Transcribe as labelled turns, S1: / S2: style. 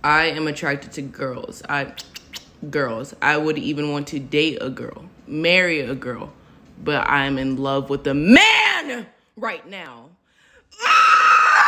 S1: I am attracted to girls. I would even want to date a girl, marry a girl, but I'm in love with a man right now. Ah!